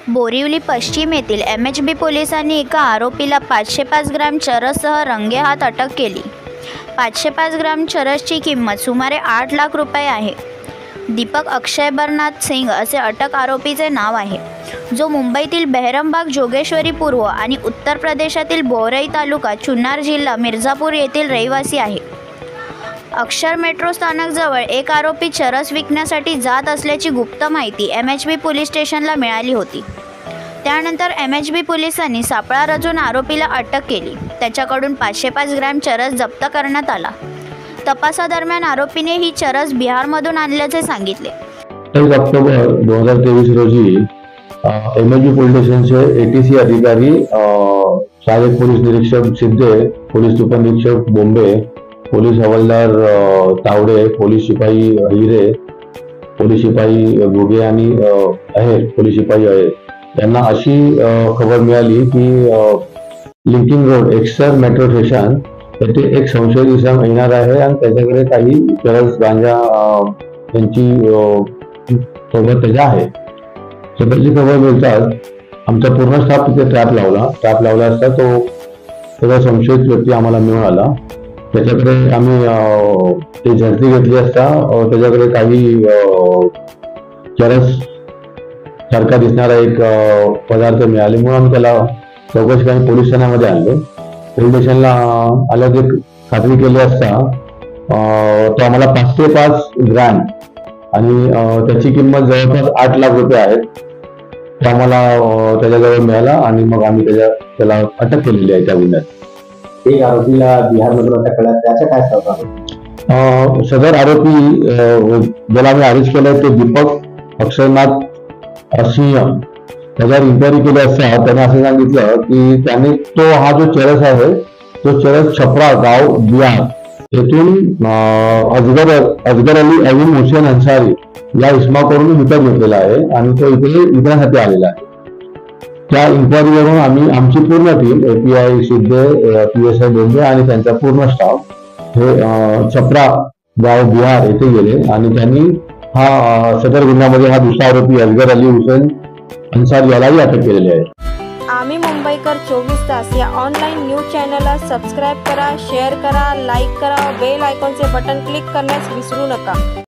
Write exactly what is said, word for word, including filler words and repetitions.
बोरिवली पश्चिम येथील M H बी पोलिसांनी एका आरोपीला पाचशे पाच ग्रॅम चरससह रंगेहात अटक केली। पाचशे पाच ग्रॅम चरसची किंमत सुमारे आठ लाख रुपये आहे। दीपक अक्षय बरनाथ सिंग असे अटक आरोपीचे नाव आहे, जो मुंबईतील बेहरमबाग जोगेश्वरी पूर्व आणि उत्तर प्रदेशातील बोरई तालुका चुनार जिल्हा मिर्झापूर येथील रहिवासी आहे। अक्षर मेट्रो स्थानकजवळ एक आरोपी चरस विकण्यासाठी जात असल्याची गुप्त माहिती एम एच बी पोलीस स्टेशनला मिळाली होती। त्यानंतर एम एच बी पोलिसांनी सापळा रचून आरोपीला अटक केली। त्याच्याकडून पाचशे पाच ग्रॅम चरस जप्त करण्यात आला। तपासादरम्यान आरोपीने ही चरस बिहारमधून आणल्याचे सांगितले। तेईस ऑक्टोबर दोन हजार तेवीस रोजी एम एच बी पोलीस स्टेशनचे एटीसी अधिकारी सहाय्यक पोलीस निरीक्षक सिद्धे, पोलीस उपनिरीक्षक बोंबे, पोलीस हवालदार तावडे, पोलीस शिपाई हिरे, पोलीस शिपाई घुगे आणि आहेर, पोलीस शिपाई आहेर यांना अशी खबर मिळाली की linking road Eksar metro station येथे एक संशयित इसम येणार आहे आणि त्याच्याकडे काही चरस गांजा यांची सोबत त्याच्या आहे। त्याची खबर मिळताच आमचा पूर्ण स्टाफ तिथे ट्रॅप लावला ट्रॅप लावला असता तो त्याचा संशयित व्यक्ती आम्हाला मिळून आला। त्याच्याकडे आम्ही ते झडती घेतली असता त्याच्याकडे काही चरस सारखा दिसणारा एक पदार्थ मिळाले, म्हणून आम्ही त्याला चौकशी करून पोलीस ठाण्यामध्ये आणले। पोलीस स्टेशनला आल्याची खात्री केली असता तो आम्हाला पाच ते पाच ग्रॅम आणि त्याची किंमत जवळपास आठ लाख रुपये आहेत तो आम्हाला त्याच्याजवळ मिळाला आणि मग आम्ही त्याच्या त्याला अटक केलेली आहे। त्या गुन्ह्यात एक आरोपीला बिहारमधून अटक करण्यात त्याचं काय सांगता? सदर आरोपी ज्याला आम्ही अरेस्ट केलाय तो दीपक अक्षयनाथ सिंह, त्याच्यावर इन्क्वायरी केली असता त्याने असं सांगितलं की त्याने तो हा जो चरस आहे तो चरस छपरा गाव बिहार येथून अजगर अजगर अली अवीम हुसेन अन्सारी या इसमाकडून विकत घेतलेला आहे आणि तो इथे विकण्यासाठी आलेला आहे। त्या इन्क्वायरीवरून आम्ही आमची पूर्ण team API Siddhe, P S I Bombe आणि त्यांचा पूर्ण स्टाफ हे छपरा गाव बिहार येथे गेले आणि त्यांनी हा सदर गुन्ह्यामध्ये हा दुसरा आरोपी अजगर अली हुसेन अन्सारी यालाही अटक केलेली आहे। आम्ही मुंबईकर चोवीस तास या ऑनलाईन न्यूज चॅनलला सबस्क्राईब करा, शेअर करा, लाईक करा, बेल आयकॉनचे बटन क्लिक करण्यास विसरू नका।